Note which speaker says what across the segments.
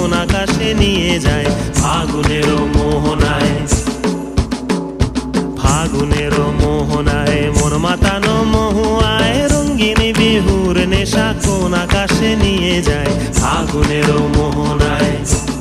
Speaker 1: কোন আকাশে নিয়ে যায় ফাগুনেরও মোহনায়। ফাগুনেরও মোহনায় মন মাতানো মহুয়ায় রঙ্গিনী বিহুর নেশা কোন আকাশে নিয়ে যায় ফাগুনেরও মোহনায়।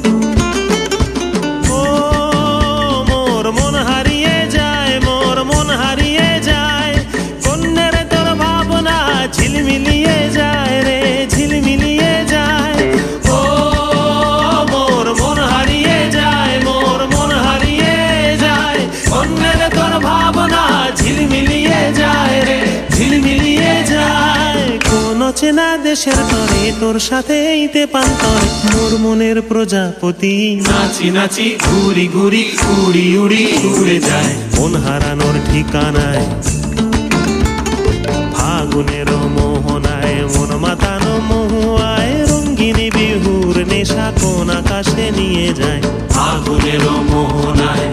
Speaker 1: ও মোর মন হারিয়ে যায়, মোর মন হারিয়ে যায়, কন্যের তোর ভাবনা ঝিলমিলিয়ে যায় রে, ঝিলমিলিয়ে যায়। ও মোর মন হারিয়ে যায়, মোর মন হারিয়ে যায়, কন্যের তোর ভাবনা ঝিলমিলিয়ে যায় রে, ঝিলমিলিয়ে যায়। কোন চেনা দেশের তরে তোর সাথে এইতে পান্তরে মোর মনের প্রজাপতি নাচি নাচি ঘুরি ঘুরি উড়ি উড়ি উড়ে যায় মন হারানোর ঠিকানায়। ফাগুনেরও মোহনায় মন মাতানো মহুয়ায় রঙ্গিনী বিহুর নেশা কোন আকাশে নিয়ে যায় ফাগুনেরও মোহনায়।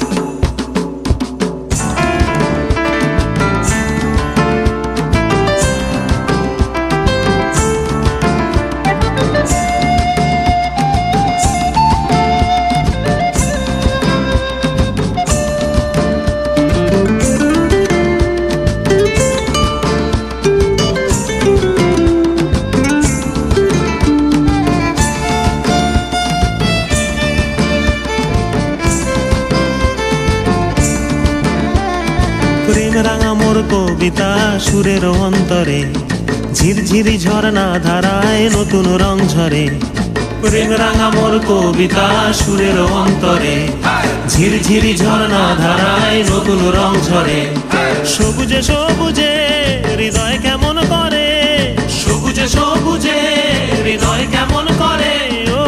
Speaker 1: প্রেম রাঙা মোর কবিতা সুরের অন্তরে ঝিরঝিরি ঝর্ণা ধারায় নতুন রং ঝরে। প্রেম রাঙা মোর কবিতা সুরের অন্তরে ঝিরঝিরি ঝর্ণা ধারায় নতুন রং ঝরে। সবুজে সবুজে হৃদয় কেমন করে, সবুজে সবুজে হৃদয় কেমন করে। ও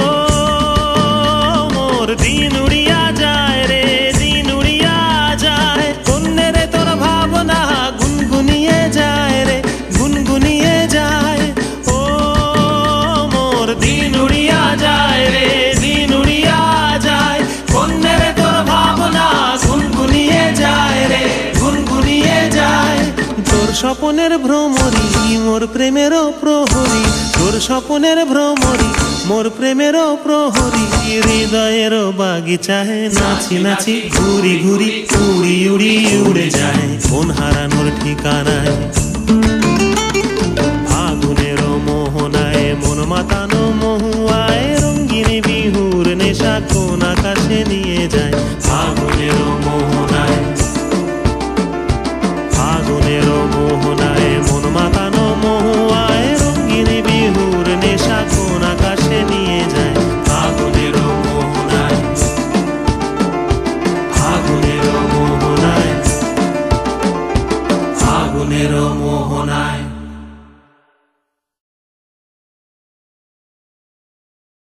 Speaker 1: মোর দিন উড়িয়া যায় রে, দিন উড়িয়া যায়, কন্যের তোর ভাবনা গুনগুনিয়ে যায় রে, গুনগুনিয়ে যায়। ও মোর দিন উড়িয়া যায় রে, দিন উড়িয়া যায়, কন্যের তোর ভাবনা গুনগুনিয়ে যায় রে, গুনগুনিয়ে যায়। তোর স্বপনের ভ্রমরি মোর প্রেমেরও প্রহরী, তোর স্বপনের ভ্রমরি মোর প্রেমেরও প্রহরী। হৃদয়েরও বাগিচায় নাচি নাচি ঘুরি ঘুরি উড়ি উড়ি উড়ে যায় মন হারানোর ঠিকানায়।